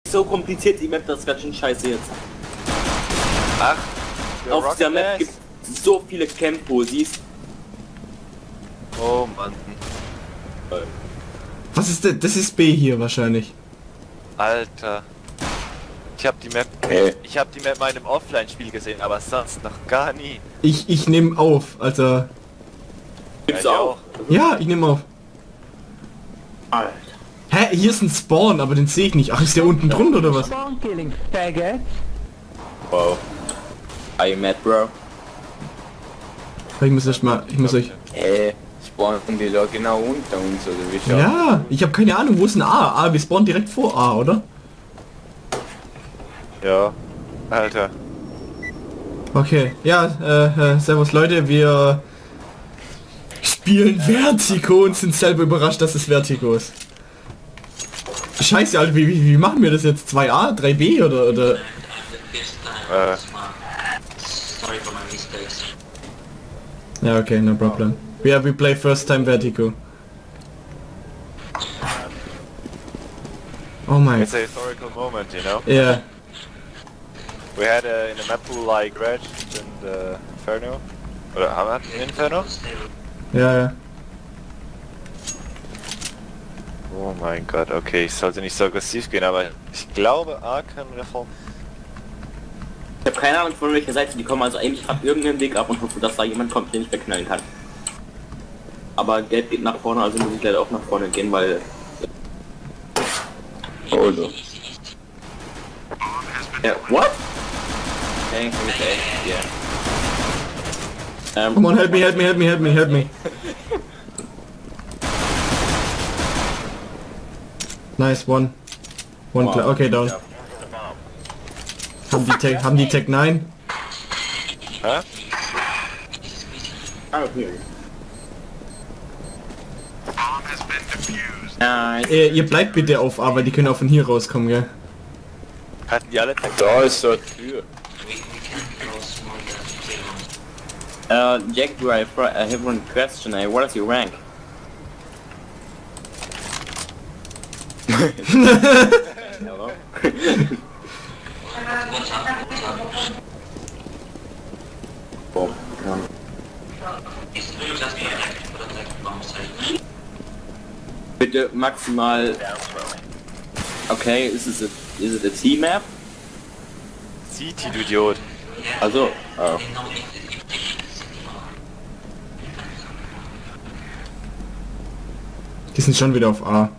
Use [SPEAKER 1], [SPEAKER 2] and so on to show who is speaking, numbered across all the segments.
[SPEAKER 1] So kompliziert die Map, das ist ganz schön scheiße jetzt.
[SPEAKER 2] Ach,
[SPEAKER 1] Auf dieser Map gibt es so viele Camp-Posis.
[SPEAKER 2] Oh Mann.
[SPEAKER 3] Was ist denn? Das ist B hier wahrscheinlich.
[SPEAKER 2] Alter. Ich habe die Map in meinem Offline-Spiel gesehen, aber sonst noch gar nie.
[SPEAKER 3] Ich nehme auf, also...
[SPEAKER 1] Gibt's
[SPEAKER 2] Ja, ich
[SPEAKER 1] auch?
[SPEAKER 3] Ja, ich nehme auf.
[SPEAKER 1] Alter.
[SPEAKER 3] Hä? Hier ist ein Spawn, aber den sehe ich nicht. Ach, ist der unten drunter oder was?
[SPEAKER 4] Spawn killing, faggot.
[SPEAKER 1] Wow. Are you mad, bro?
[SPEAKER 3] Ich muss euch...
[SPEAKER 5] Spawnen die da genau unter uns oder wie schon?
[SPEAKER 3] Ja, ich habe keine Ahnung, wo ist ein A? A, wir spawnen direkt vor A, oder?
[SPEAKER 2] Ja. Alter.
[SPEAKER 3] Okay, ja, servus Leute, wir spielen Vertigo und sind selber überrascht, dass es Vertigo ist. Scheiße, Alter, wie machen wir das jetzt? 2A, 3B oder? Ja, okay, no problem. Yeah, we play first time Vertigo. Oh my.
[SPEAKER 2] It's a historical moment, you know?
[SPEAKER 3] Yeah.
[SPEAKER 2] We had in a map pool like Reg and Inferno. Oder haben wir einen Inferno?
[SPEAKER 3] Ja.
[SPEAKER 2] Oh mein Gott, okay, ich sollte nicht so aggressiv gehen, aber ich glaube A können wir davon.
[SPEAKER 1] Ich habe keine Ahnung von welcher Seite die kommen, also eigentlich ab irgendeinen Weg ab und hoffe, dass da jemand kommt, den ich wegknallen kann. Aber Gelb geht nach vorne, also muss ich leider auch nach vorne gehen, weil...
[SPEAKER 5] Oh, so.
[SPEAKER 1] Ja, what? Okay, yeah.
[SPEAKER 3] Come on, help me. Nice, one. One,
[SPEAKER 1] Wow.
[SPEAKER 3] okay, down. Haben die Tech 9?
[SPEAKER 2] Hä?
[SPEAKER 1] Ah, okay. Nice.
[SPEAKER 3] Ihr bleibt bitte auf A, weil die können auch von hier rauskommen, gell?
[SPEAKER 2] Hatten die alle Tag?
[SPEAKER 5] Da ist so eine Tür.
[SPEAKER 1] Jack, I have one question. What is your rank? Hello? Boom. Bitte maximal. Okay, is it a T-Map?
[SPEAKER 2] City, du Idiot.
[SPEAKER 1] Also, oh.
[SPEAKER 3] Die sind schon wieder auf A.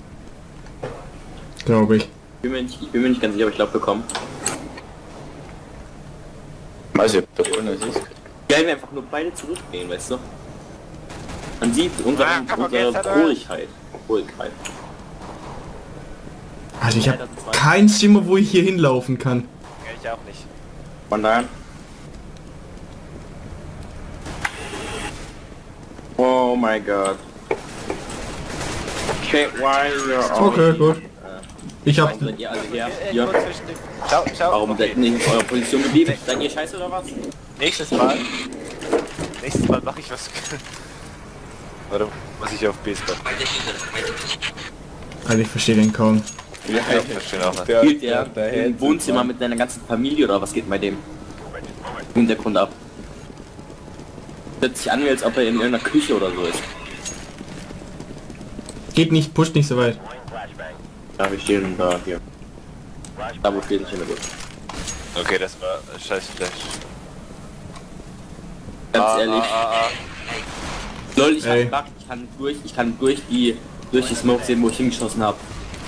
[SPEAKER 3] Glaube ich.
[SPEAKER 1] Ich bin mir nicht ganz sicher, aber ich glaube wir kommen.
[SPEAKER 5] Weiß ich, ob da vorne es ist.
[SPEAKER 1] Geil, wir einfach nur beide zurückgehen, weißt du? Man sieht unsere
[SPEAKER 2] jetzt hat er-
[SPEAKER 1] Ruhigkeit.
[SPEAKER 3] Also ich habe kein Schimmer, wo ich hier hinlaufen kann.
[SPEAKER 2] Ja, ich auch nicht.
[SPEAKER 1] Von daher. Oh my god. Okay, why you're
[SPEAKER 3] Okay, gut. Ich hab...
[SPEAKER 1] Seid ihr alle hier?
[SPEAKER 2] Kurz zwischen den- Ciao.
[SPEAKER 1] Warum seid ihr nicht in eurer Position geblieben? Seid ihr scheiße oder was?
[SPEAKER 2] Nächstes Mal mache ich was. Warte, muss ich auf B sparen?
[SPEAKER 3] Alter, ich verstehe den kaum.
[SPEAKER 1] Ja,
[SPEAKER 2] Ich verstehe auch nicht.
[SPEAKER 1] spielt der im Wohnzimmer mit seiner ganzen Familie oder was geht bei dem im Hintergrund ab? Hört sich an, als ob er in irgendeiner Küche oder so ist.
[SPEAKER 3] Geht nicht, pusht nicht so weit.
[SPEAKER 1] Ja, wir stehen da hier. Da wo steht nicht gut.
[SPEAKER 2] Okay, das war scheiß Flash.
[SPEAKER 1] Ganz ehrlich. Lol, ich
[SPEAKER 3] Ey.
[SPEAKER 1] hab Bug, ich kann durch die Smoke sehen, wo ich hingeschossen habe.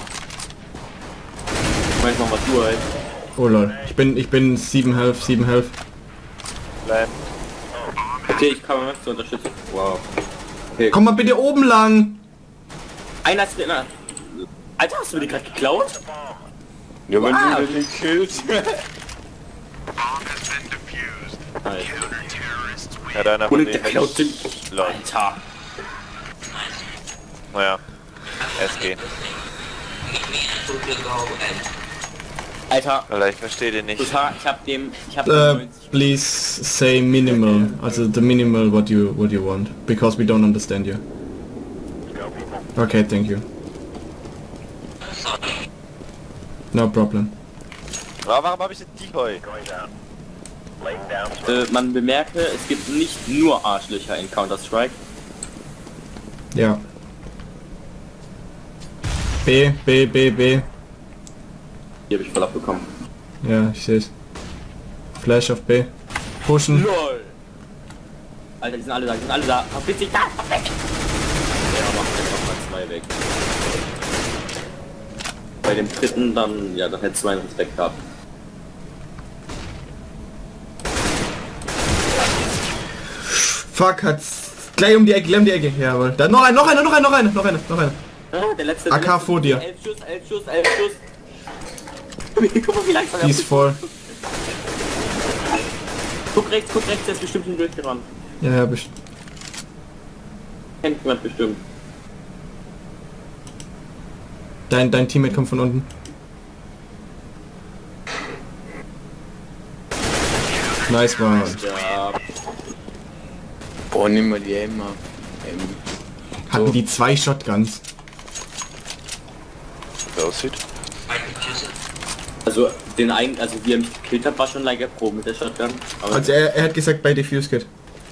[SPEAKER 1] Manchmal was du halt.
[SPEAKER 3] Oh lol. Ich bin 7 Health.
[SPEAKER 2] Bleiben.
[SPEAKER 1] Okay, ich kann mal zur Unterstützung. Wow. Okay.
[SPEAKER 3] Komm mal bitte oben lang!
[SPEAKER 1] Einer ist drin. Alter, hast du mir die gerade geklaut?
[SPEAKER 5] Ja, wenn
[SPEAKER 1] Wow.
[SPEAKER 5] du den killt.
[SPEAKER 2] Ja, deiner von
[SPEAKER 1] Und
[SPEAKER 2] denen
[SPEAKER 1] der klaut den.
[SPEAKER 2] Lol.
[SPEAKER 1] Alter.
[SPEAKER 2] Naja. SG.
[SPEAKER 1] Alter.
[SPEAKER 2] Alter, ich verstehe den nicht.
[SPEAKER 1] Total, ich hab 90.
[SPEAKER 3] Please say minimal. Also the minimal what you want. Because we don't understand you. Okay, thank you. No problem.
[SPEAKER 2] Aber warum habe ich denn Decoy?
[SPEAKER 1] Man bemerke, es gibt nicht nur Arschlöcher in Counter-Strike.
[SPEAKER 3] Ja. B.
[SPEAKER 1] Die habe ich voll abbekommen.
[SPEAKER 3] Ja, ich sehe es. Flash auf B. Pushen.
[SPEAKER 1] LOL! Alter, die sind alle da, Verpiss dich da, verpiss dich! Ja, macht einfach mal 2 weg. Bei dem dritten dann, ja, dann hättest du einen Respekt gehabt.
[SPEAKER 3] Fuck, hat's gleich um die Ecke, jawohl. Da noch einer.
[SPEAKER 1] Ah, der letzte.
[SPEAKER 3] AK vor dir.
[SPEAKER 1] 11 Schuss. Guck mal, wie langsam
[SPEAKER 3] Die ist voll.
[SPEAKER 1] Guck rechts, der ist bestimmt schon durchgerannt.
[SPEAKER 3] Ja, bestimmt.
[SPEAKER 1] Kennt jemand bestimmt.
[SPEAKER 3] Dein Teammate kommt von unten. Nice one.
[SPEAKER 1] Ja,
[SPEAKER 5] Boah, nimm mal die Emma.
[SPEAKER 3] Hatten die 2 Shotguns.
[SPEAKER 2] Wie aussieht.
[SPEAKER 1] also den einen, also wie er mich gekillt hat, war schon like Pro mit der Shotgun. Aber
[SPEAKER 3] Also er hat gesagt bei Defuse Kit.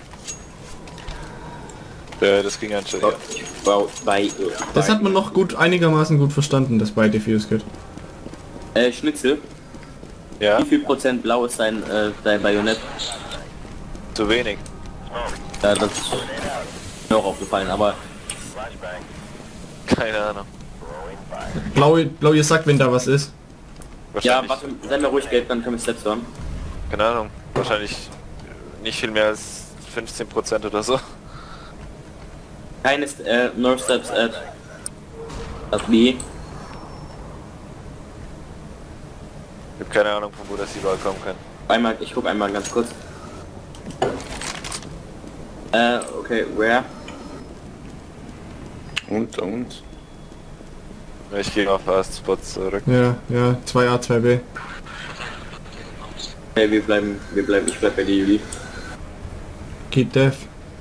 [SPEAKER 2] Das ging anscheinend. Ja.
[SPEAKER 3] Das hat man noch einigermaßen gut verstanden, das bei Defuse Kit.
[SPEAKER 1] Schnitzel.
[SPEAKER 2] Ja?
[SPEAKER 1] Wie viel Prozent blau ist dein Bajonett?
[SPEAKER 2] Zu wenig.
[SPEAKER 1] Ja, das ist mir auch aufgefallen, aber
[SPEAKER 2] Keine Ahnung.
[SPEAKER 3] Blau ihr sagt, wenn da was ist.
[SPEAKER 1] ja,
[SPEAKER 2] Wahrscheinlich,
[SPEAKER 1] warte, sei mir ruhig gelb, dann können wir Steps hören.
[SPEAKER 2] keine Ahnung. Wahrscheinlich nicht viel mehr als 15% oder so.
[SPEAKER 1] Keine no steps at B.
[SPEAKER 2] Ich habe keine Ahnung, von wo das überall kommen kann.
[SPEAKER 1] Ich guck einmal ganz kurz. Okay, where?
[SPEAKER 5] Und?
[SPEAKER 2] Ich gehe auf Fast Spots zurück.
[SPEAKER 3] Ja, 2A, 2B.
[SPEAKER 1] Hey, ich bleib bei dir, Juli.
[SPEAKER 3] Geht Dev.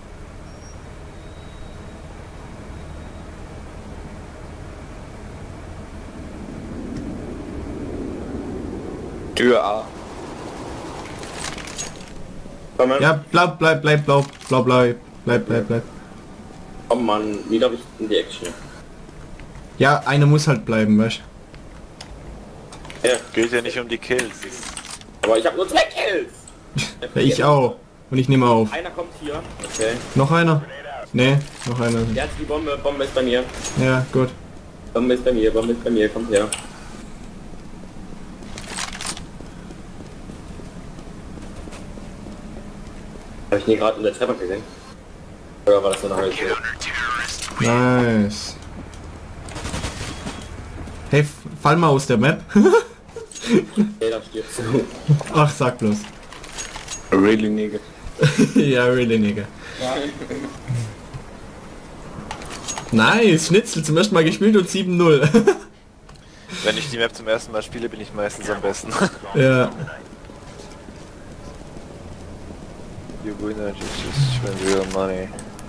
[SPEAKER 5] Tür A.
[SPEAKER 1] Komm, Mann.
[SPEAKER 3] Ja, bleib blau. Bleib.
[SPEAKER 1] Komm, Mann, wieder ich in die Action.
[SPEAKER 3] Ja, einer muss halt bleiben, weißt
[SPEAKER 1] Ja,
[SPEAKER 2] Geht ja nicht um die Kills.
[SPEAKER 1] aber ich habe nur 2 Kills!
[SPEAKER 3] du? Ja, ich auch. Und ich nehme auf.
[SPEAKER 1] Einer kommt hier. Okay.
[SPEAKER 3] Noch einer? Nee, noch einer.
[SPEAKER 1] Der hat die Bombe ist bei mir.
[SPEAKER 3] Ja, gut.
[SPEAKER 1] Bombe ist bei mir, kommt her. Habe ich den gerade in der Treppe gesehen? Oder war das nur noch alles so?
[SPEAKER 3] Nice. Hey, fall mal aus der Map.
[SPEAKER 1] Okay, dann stirbst du.
[SPEAKER 3] Ach, sag bloß.
[SPEAKER 5] Really nigga.
[SPEAKER 3] Ja, really, nigga. Nice, Schnitzel zum ersten Mal gespielt und 7-0.
[SPEAKER 2] Wenn ich die Map zum ersten Mal spiele, bin ich meistens am besten.
[SPEAKER 3] Ja.
[SPEAKER 2] You winner just spend real money.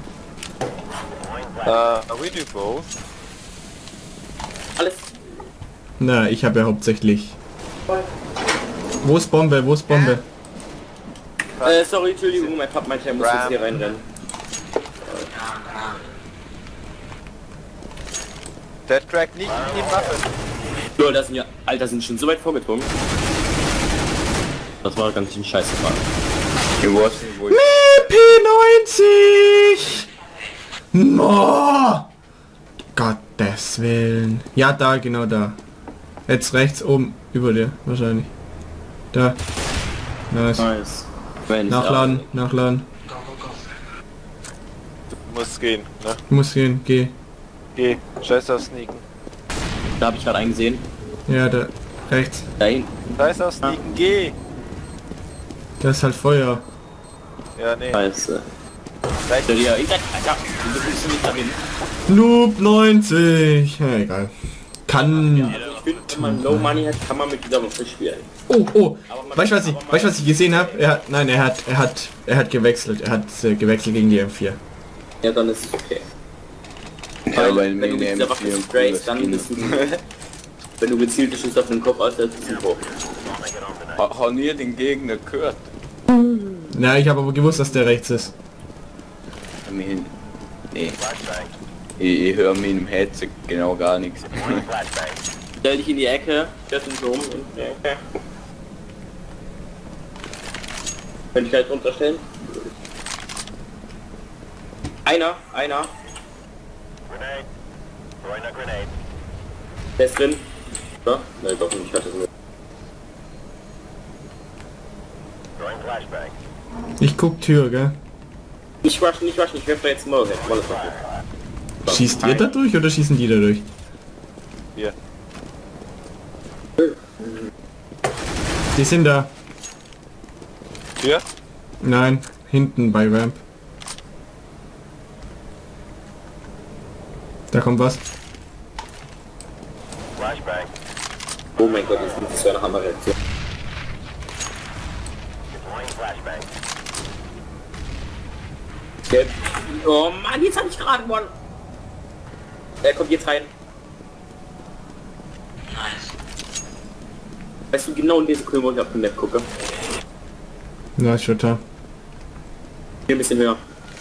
[SPEAKER 2] We do both.
[SPEAKER 1] Alles.
[SPEAKER 3] Na, ich habe ja hauptsächlich... Wo ist Bombe?
[SPEAKER 1] Sorry, Entschuldigung, mein Kerl muss jetzt hier reinrennen.
[SPEAKER 2] Dead Crack nicht in die Waffe.
[SPEAKER 1] So, das sind ja, Alter, sind schon so weit vorgedrungen. Das war ganz schön scheiße.
[SPEAKER 5] Ich weiß nicht, wo ich...
[SPEAKER 3] P90! No! Gottes Willen. Ja, da, genau da. Jetzt rechts oben, über dir, wahrscheinlich. Da. Nice.
[SPEAKER 1] Nice.
[SPEAKER 3] Nachladen.
[SPEAKER 2] Du musst gehen, ne?
[SPEAKER 3] Muss gehen, geh.
[SPEAKER 2] Geh. Scheiß auf Sneaken.
[SPEAKER 1] Da habe ich gerade einen gesehen.
[SPEAKER 3] Ja, da. Rechts.
[SPEAKER 1] Da hinten.
[SPEAKER 2] Scheiß auf Sneaken, geh!
[SPEAKER 3] Das ist halt Feuer.
[SPEAKER 2] Ja, nee.
[SPEAKER 1] Scheiße.
[SPEAKER 2] Rechts.
[SPEAKER 1] Ja, ich sag, Alter, wieso bist du nicht dahin?
[SPEAKER 3] Noob 90. Ja, egal. Kann...
[SPEAKER 1] Ich finde, wenn man Low Money hat, kann man mit dieser Waffe spielen.
[SPEAKER 3] Oh. Weißt du, was ich gesehen habe? Er hat gewechselt. Er hat gewechselt gegen die M4.
[SPEAKER 1] Ja, dann ist es okay.
[SPEAKER 5] Ja, weil
[SPEAKER 1] wenn du mit dieser Waffe sprayst, dann bist du... Wenn du gezielt schießt auf den Kopf aus, dann ist es ein Tor.
[SPEAKER 5] Haben ihr den Gegner gehört?
[SPEAKER 3] Na, ich habe aber gewusst, dass der rechts ist.
[SPEAKER 5] Nee. Ich höre mir im Headset genau gar nichts.
[SPEAKER 1] Stell dich in die Ecke, stell dich so um in die Ecke. Könnte ich halt unterstellen? Einer. Der ist drin. Ja? Nein, doch nicht, ich hatte so.
[SPEAKER 3] Ich guck Tür, gell?
[SPEAKER 1] Nicht waschen, ich werf da jetzt mal hin.
[SPEAKER 3] Schießt ihr da durch oder schießen die da durch?
[SPEAKER 2] Hier.
[SPEAKER 3] Die sind da.
[SPEAKER 2] Tür?
[SPEAKER 3] Nein, hinten bei Ramp. Da kommt was.
[SPEAKER 1] Oh mein Gott, das ist so eine Hammerreaktion. Okay. Oh Mann, jetzt hab ich gerade gewonnen. Er kommt jetzt rein. Nice. Weißt du genau in dieser Sekunde, wo ich auf den Map gucke?
[SPEAKER 3] Na, Schutter.
[SPEAKER 1] Hier ein bisschen höher.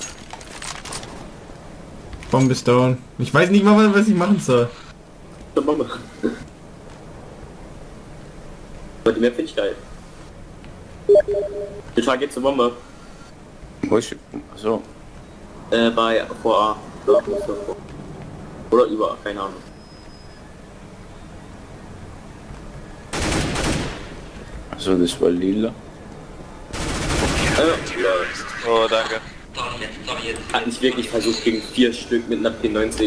[SPEAKER 3] Bombe ist down. Ich weiß nicht mal, was ich machen soll.
[SPEAKER 1] Zur Bombe. Aber die Map finde ich geil. Der Tag geht zur Bombe.
[SPEAKER 5] Wo ist... Achso.
[SPEAKER 1] Bei vor A. Oder über A, keine Ahnung.
[SPEAKER 5] Achso, das war lila.
[SPEAKER 2] Oh, danke.
[SPEAKER 1] Hat nicht wirklich versucht gegen 4 Stück mit einer P90.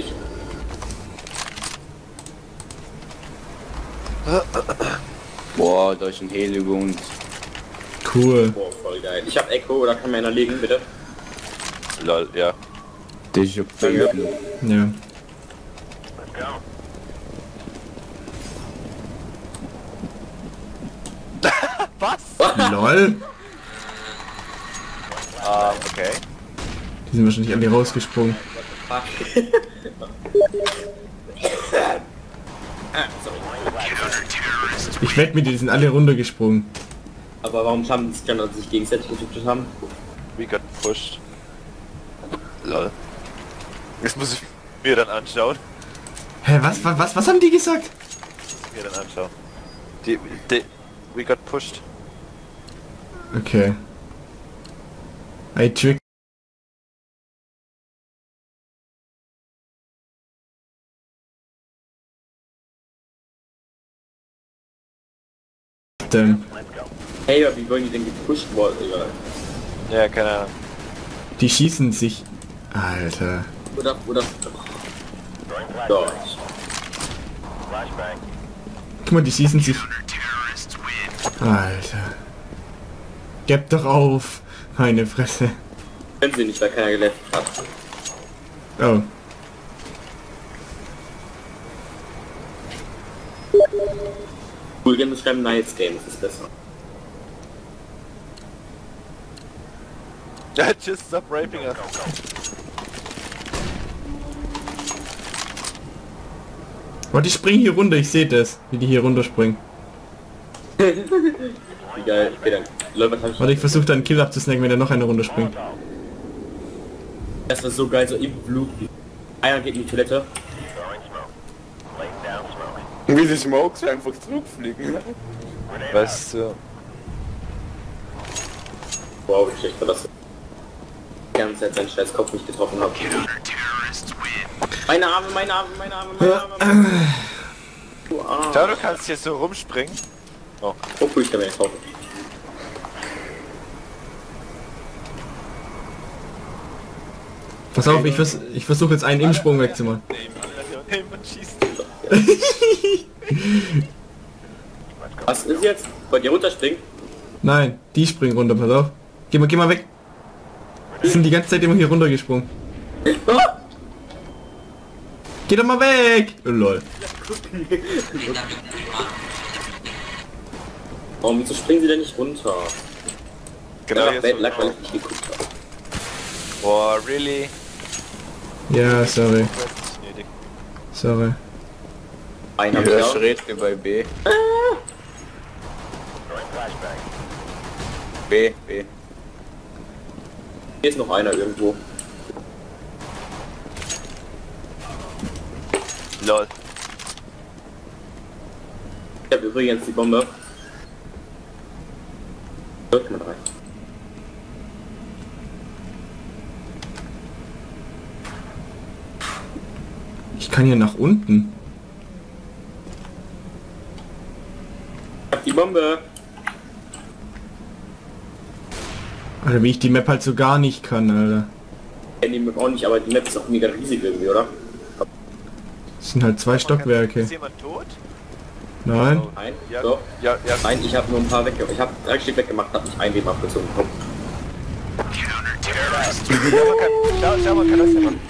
[SPEAKER 5] Boah, da ist ein Heli über uns.
[SPEAKER 3] Cool.
[SPEAKER 1] Boah, voll geil. Ich hab Echo, oder kann mir einer legen, bitte?
[SPEAKER 2] Lol, ja.
[SPEAKER 5] Das ist ja blöd.
[SPEAKER 3] Ja.
[SPEAKER 2] Was?
[SPEAKER 3] LOL.
[SPEAKER 2] Okay.
[SPEAKER 3] Die sind wahrscheinlich alle rausgesprungen. Ich wette mit dir, die sind alle runtergesprungen.
[SPEAKER 1] Aber warum haben die sich dann sich gegenseitig getötet haben?
[SPEAKER 2] We got pushed. Lol. Jetzt muss ich mir dann anschauen.
[SPEAKER 3] Hä, was haben die gesagt?
[SPEAKER 2] Mir dann anschauen. Die, we got pushed.
[SPEAKER 3] Okay. I trick.
[SPEAKER 1] Hey, aber wie wollen die denn gepusht worden, egal.
[SPEAKER 2] Ja, keine Ahnung.
[SPEAKER 3] Die schießen sich. Alter.
[SPEAKER 1] Oder... Dort.
[SPEAKER 3] Guck mal, die schießen sich. Alter. Gebt doch auf. Meine Fresse.
[SPEAKER 1] Können sie nicht, weil keiner geletzt hat.
[SPEAKER 3] Oh.
[SPEAKER 1] Cool Game beschreiben Nights Game, das ist besser.
[SPEAKER 2] Just stop raping us.
[SPEAKER 3] Warte, die springen hier runter, ich sehe das, wie die hier runterspringen.
[SPEAKER 1] Wie geil, okay, dann. Leute, was hab ich...
[SPEAKER 3] Warte, ich versuche da einen Kill abzusnacken, wenn da noch einer runterspringt.
[SPEAKER 1] Das ist so geil, so im Blut. Einer geht in die Toilette.
[SPEAKER 5] Wie die Smokes einfach zurückfliegen.
[SPEAKER 2] Weißt du...
[SPEAKER 1] Wow, wie schlecht war das. Die ganze Zeit seinen scheiß Kopf nicht getroffen habe. Meine Arme. Du Arsch.
[SPEAKER 2] Schau, du kannst hier so rumspringen. Oh.
[SPEAKER 1] Oh cool, ich kann mir nicht kaufen.
[SPEAKER 3] Pass auf, ich versuche jetzt einen im Sprung wegzumachen.
[SPEAKER 1] Was ist jetzt? Wollt ihr runterspringen?
[SPEAKER 3] Nein, die springen runter, pass auf. Geh mal weg. Die sind die ganze Zeit immer hier runtergesprungen.
[SPEAKER 1] Ah!
[SPEAKER 3] Geh doch mal weg! Oh, lol.
[SPEAKER 1] Warum, wieso springen sie denn nicht runter?
[SPEAKER 2] Genau,
[SPEAKER 1] Ja,
[SPEAKER 2] jetzt
[SPEAKER 1] weil
[SPEAKER 2] so
[SPEAKER 1] ich nicht geguckt habe.
[SPEAKER 2] Boah, really?
[SPEAKER 3] Ja, sorry.
[SPEAKER 2] Gnädig.
[SPEAKER 3] Sorry.
[SPEAKER 1] Einer
[SPEAKER 5] Ich höre Schritte bei B. B.
[SPEAKER 1] Hier ist noch einer irgendwo.
[SPEAKER 2] Lol.
[SPEAKER 1] Ich habe übrigens die Bombe. Hört man rein.
[SPEAKER 3] Ich kann hier nach unten.
[SPEAKER 1] Ich hab die Bombe.
[SPEAKER 3] Alter, wie ich die Map halt so gar nicht kann, Alter.
[SPEAKER 1] Ich kenn die Map auch nicht, aber die Map ist auch mega riesig irgendwie, oder?
[SPEAKER 3] Das sind halt 2 Stockwerke.
[SPEAKER 2] Ist jemand tot?
[SPEAKER 3] Nein.
[SPEAKER 1] Nein,
[SPEAKER 2] Ja,
[SPEAKER 1] doch.
[SPEAKER 2] ja.
[SPEAKER 1] Nein, ich habe nur ein paar weggemacht. Ich habe 3 Stück weggemacht, habe nicht ein Leben abgezogen. Komm.
[SPEAKER 2] Schau mal, kann das ja machen.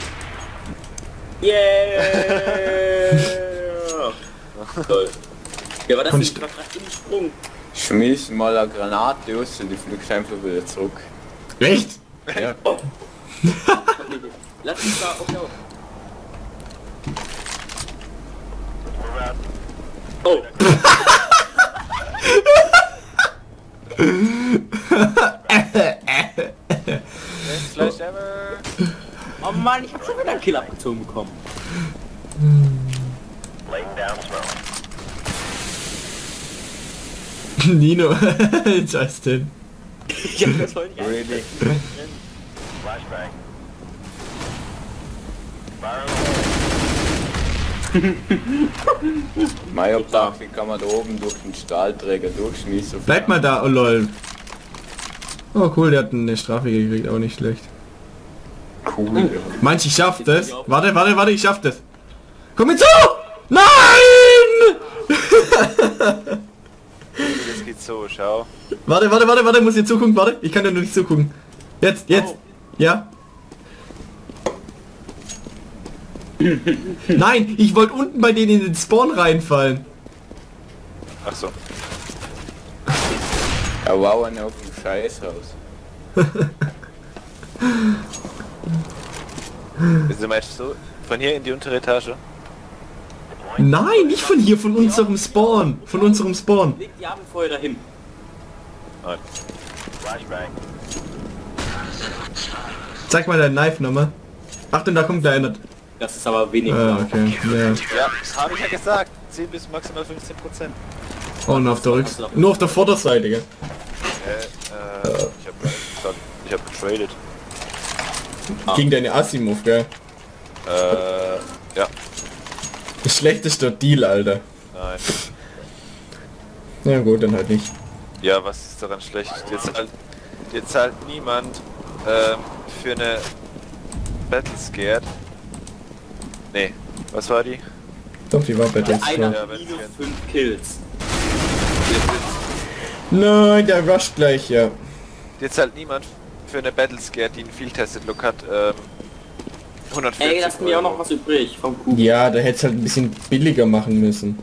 [SPEAKER 1] Yeah! Toll. Ja, war das
[SPEAKER 3] Und
[SPEAKER 1] nicht gerade im Sprung?
[SPEAKER 5] Schmiss mal eine Granate aus und die fliegt einfach wieder zurück.
[SPEAKER 3] Echt?
[SPEAKER 5] Ja.
[SPEAKER 1] Oh. Lass mich da auf. Oh.
[SPEAKER 2] Best Flash ever.
[SPEAKER 1] Oh Mann, ich hab schon wieder einen Kill abgezogen bekommen.
[SPEAKER 3] Nino. Justin.
[SPEAKER 1] Ich hab das heute nicht
[SPEAKER 5] Really? Meier sagt, wie kann man da oben durch den Stahlträger durchschmeißen?
[SPEAKER 3] Bleib mal da, oh lol. Oh cool, der hat eine Strafe gekriegt, auch nicht schlecht.
[SPEAKER 5] Cool.
[SPEAKER 3] Meinst du, ich schaff das? Warte, ich schaff das. Komm jetzt zu! Nein!
[SPEAKER 2] Das geht so, schau.
[SPEAKER 3] Warte, muss jetzt zugucken, warte. Ich kann dir nur nicht zugucken. Jetzt. Ja. Nein, ich wollte unten bei denen in den Spawn reinfallen.
[SPEAKER 2] Ach so.
[SPEAKER 5] Ja, wow, einer auf dem Scheißhaus.
[SPEAKER 2] Also meinst du von hier in die untere Etage?
[SPEAKER 3] Nein, nicht von hier, von unserem Spawn. Von unserem Spawn.
[SPEAKER 1] Leg die Arme vorher dahin.
[SPEAKER 2] Nein.
[SPEAKER 3] Zeig mal dein Knife nochmal. Achtung, da kommt einer.
[SPEAKER 1] Das ist aber wenig.
[SPEAKER 3] Ah, okay. Ja.
[SPEAKER 2] Ja, habe ich ja gesagt. 10 bis maximal 15%.
[SPEAKER 3] Oh, und auf der nur auf der Vorderseite, gell?
[SPEAKER 2] Ich hab gesagt, ich hab getradet.
[SPEAKER 3] Gegen deine Asimov, gell?
[SPEAKER 2] Ja.
[SPEAKER 3] Das schlechteste Deal, Alter.
[SPEAKER 2] Nein.
[SPEAKER 3] Na gut, dann halt nicht.
[SPEAKER 2] Ja, was ist daran schlecht? Jetzt zahlt niemand für eine Battle Scared. Nee, was war die?
[SPEAKER 3] Doch, die war Battle
[SPEAKER 1] Einer
[SPEAKER 2] Ja,
[SPEAKER 1] hat
[SPEAKER 2] wenn's
[SPEAKER 1] minus
[SPEAKER 2] geht.
[SPEAKER 1] 5 Kills.
[SPEAKER 3] Nein, der rusht gleich, ja.
[SPEAKER 2] Jetzt zahlt niemand für eine Battle Scared, die einen Field Tested Look hat, 140
[SPEAKER 1] Ey, lass mir auch noch was übrig vom Kuchen.
[SPEAKER 3] Ja, da hätte es halt ein bisschen billiger machen müssen.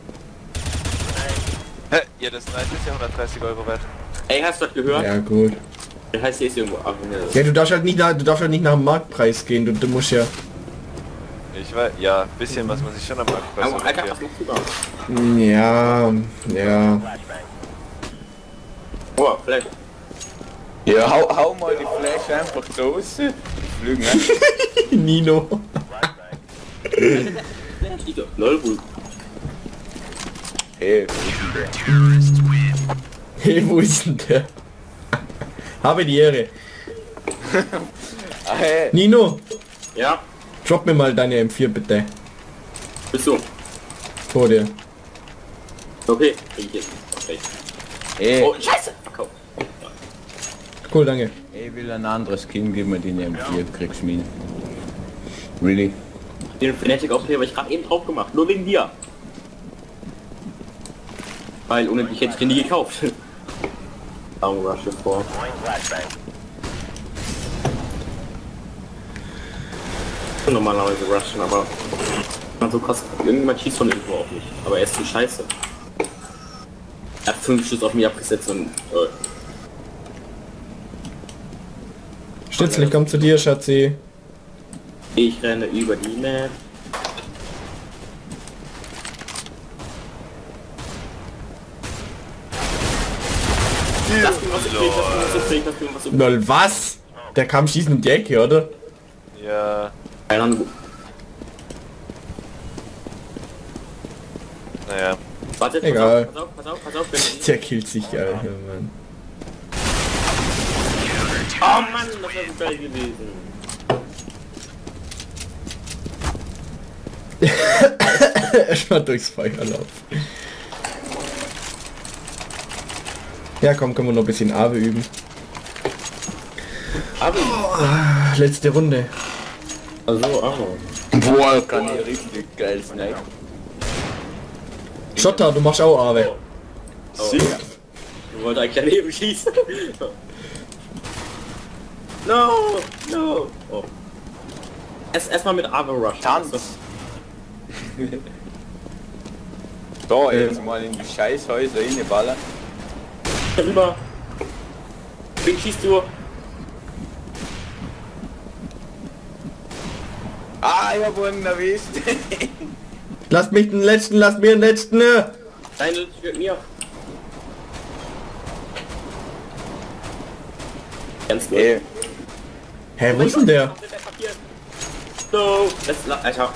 [SPEAKER 2] Hä? Ja, das Knife ist ja 130 Euro wert.
[SPEAKER 1] Ey, hast du das gehört?
[SPEAKER 3] Ja, gut.
[SPEAKER 1] Der heißt hier ist irgendwo. Ach, ne.
[SPEAKER 3] Ja, du darfst halt nicht nach dem Marktpreis gehen. Du musst ja...
[SPEAKER 2] Ich weiß, ja, ein bisschen was man sich schon am Marktpreis
[SPEAKER 1] Aber Alter, was
[SPEAKER 2] orientieren.
[SPEAKER 1] machst du da?
[SPEAKER 3] Ja.
[SPEAKER 1] Oh, vielleicht.
[SPEAKER 5] Ja, hau mal die Flash einfach raus. Die fliegen einfach.
[SPEAKER 3] Nino.
[SPEAKER 1] Lol, wohl.
[SPEAKER 5] Hey,
[SPEAKER 3] Hey, wo ist denn der? Habe die Ehre.
[SPEAKER 5] hey.
[SPEAKER 3] Nino,
[SPEAKER 1] Ja,
[SPEAKER 3] drop mir mal deine M4 bitte.
[SPEAKER 1] bist du.
[SPEAKER 3] Vor dir.
[SPEAKER 1] Okay, krieg ich jetzt. Okay.
[SPEAKER 5] Hey,
[SPEAKER 1] Oh, scheiße! Verkauft.
[SPEAKER 3] Cool, danke.
[SPEAKER 5] ich will ein anderes Skin, gib mir die M4, kriegst du mich. Really?
[SPEAKER 1] Den Fnatic Aufkleber habe ich gerade eben drauf gemacht. Nur wegen dir. Weil ohne dich hätte ich den nie gekauft. Darum rush vor. Normalerweise rushen, aber man so krass. Irgendjemand schießt von irgendwo auf mich. Aber er ist zu scheiße. Er hat 5 Schuss auf mich abgesetzt und
[SPEAKER 3] Stützlich, komm zu dir, Schatzi.
[SPEAKER 1] ich renne über die Map. Lass mir was übrig, lass mir was übrig, lass mir was übrig.
[SPEAKER 3] Lol, was? Der kam schießen um die Ecke, oder?
[SPEAKER 2] Ja,
[SPEAKER 1] Keine Ahnung.
[SPEAKER 2] naja.
[SPEAKER 1] Warte,
[SPEAKER 3] Egal.
[SPEAKER 1] pass auf, wenn
[SPEAKER 3] Der killt sich, Alter, Mann.
[SPEAKER 1] Oh Mann, das wäre so geil gewesen.
[SPEAKER 3] Erstmal durchs Feuer laufen. Ja, komm, können wir noch ein bisschen Ave üben.
[SPEAKER 1] Aber,
[SPEAKER 3] Letzte Runde.
[SPEAKER 1] also, aber.
[SPEAKER 5] Boah, kann ich richtig geil snipen.
[SPEAKER 3] Schotter, du machst auch Ave.
[SPEAKER 5] Sicher.
[SPEAKER 1] Du wolltest eigentlich daneben schießen. No, no. Oh. Erstmal mit Ava Rush.
[SPEAKER 5] Tanz. So, jetzt mal in die Scheißhäuser reinballern.
[SPEAKER 1] Rüber. Wen schießt du?
[SPEAKER 5] Ah, ich hab einen erwischt.
[SPEAKER 3] Lasst mich den letzten, lasst mir den letzten.
[SPEAKER 1] Nein, das wird mir. Ganz gut.
[SPEAKER 5] Ey,
[SPEAKER 3] Hä, wo ist denn der?
[SPEAKER 1] No, Alter.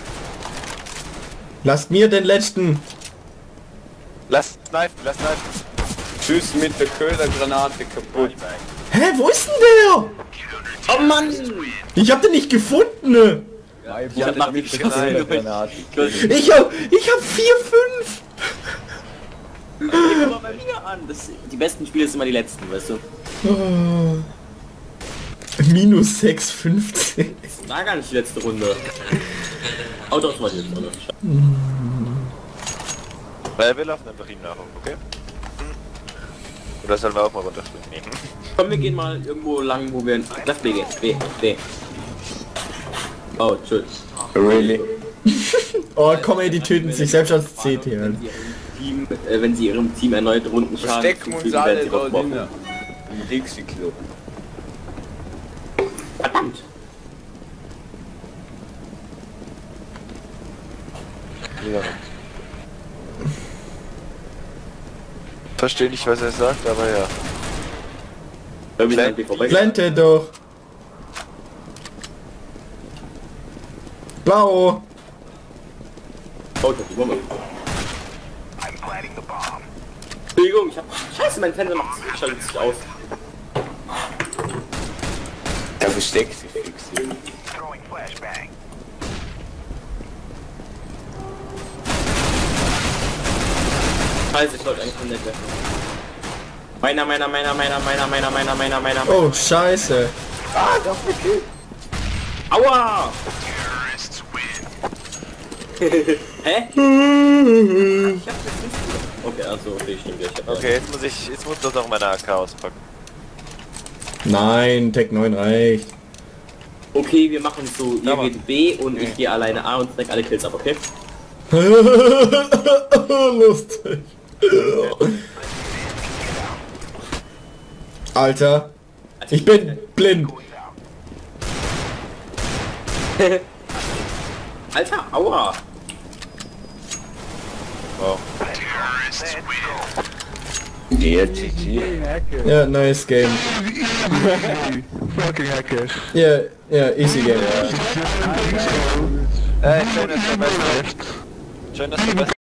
[SPEAKER 3] Lasst mir den letzten.
[SPEAKER 2] Lass knifen.
[SPEAKER 5] Tschüss mit der Ködergranate kaputt.
[SPEAKER 3] Hä, wo ist denn der?
[SPEAKER 1] Oh Mann!
[SPEAKER 3] Ich hab den nicht gefunden.
[SPEAKER 1] Ich hab mit
[SPEAKER 3] Ich hab 4, 5.
[SPEAKER 1] Guck mal bei mir an. Die besten Spiele sind immer die letzten, weißt du?
[SPEAKER 3] Oh. Minus 6, 15.
[SPEAKER 1] Das war gar nicht die letzte Runde. Autos war die letzte Runde.
[SPEAKER 2] Weil wir laufen einfach ihm nach, okay? Oder sollen wir auch mal runterspringen? Nee.
[SPEAKER 1] Komm, wir gehen mal irgendwo lang, wo wir... Lass B gehen. B. Oh, tschüss.
[SPEAKER 5] Really?
[SPEAKER 3] Oh komm ey, die töten sich selbst als CT.
[SPEAKER 1] Wenn sie ihrem Team erneut Runden
[SPEAKER 5] Verstecken uns alle da drinnen. Im Dixie-Klo.
[SPEAKER 1] Verdammt.
[SPEAKER 2] Ja. Verstehe nicht, was er sagt, aber ja.
[SPEAKER 1] Irgendwie sind wir vorbei.
[SPEAKER 3] Blende doch. Blau.
[SPEAKER 1] Oh, ich hab die Bombe. Entschuldigung, ich hab... Scheiße, mein Fernseher schaltet sich aus.
[SPEAKER 5] Der versteckt sich fix.
[SPEAKER 1] Scheiße, ich wollte eigentlich von der Seite. Meiner.
[SPEAKER 3] Oh scheiße.
[SPEAKER 5] Ah, doch, okay.
[SPEAKER 1] Aua! Hä? Ich hab das nicht. Okay, also okay, stimmt. Ich hab
[SPEAKER 2] Okay, jetzt muss das auch meine AK auspacken.
[SPEAKER 3] Nein, Tech 9 reicht.
[SPEAKER 1] Okay, wir machen so, ihr
[SPEAKER 2] Ja,
[SPEAKER 1] geht B und ich gehe alleine A und snack alle Kills ab, okay?
[SPEAKER 3] Lustig. Alter, ich bin blind.
[SPEAKER 1] Alter, aua!
[SPEAKER 2] Wow.
[SPEAKER 5] Der GG.
[SPEAKER 3] Ja, nice game.
[SPEAKER 4] Fucking hacker.
[SPEAKER 3] Ja, easy game.
[SPEAKER 2] Schön, dass du besser